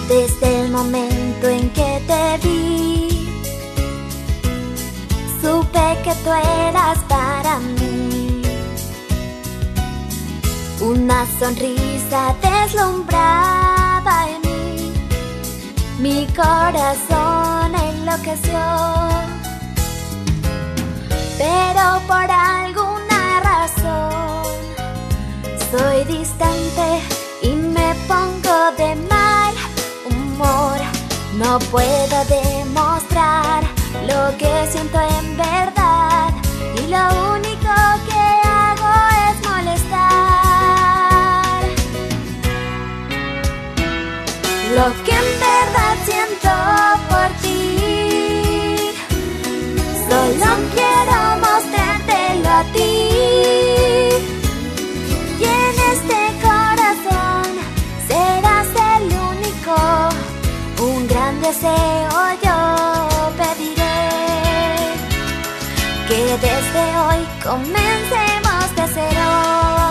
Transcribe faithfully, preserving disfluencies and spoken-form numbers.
Desde el momento en que te vi, supe que tú eras para mí. Una sonrisa deslumbraba en mí, mi corazón enloqueció. Pero por alguna razón soy distante y me pongo de mal humor. No puedo demostrar lo que siento en verdad, y lo único que hago es molestar. Lo que en verdad siento por ti, solo quiero mostrártelo a ti. Y en este corazón serás el único. Un gran deseo yo pediré, que desde hoy comencemos de cero.